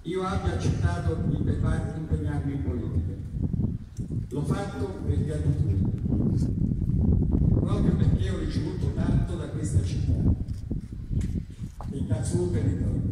io abbia accettato di impegnarmi in politica. L'ho fatto per gratitudine, proprio perché ho ricevuto tanto da questa città e dal suo territorio.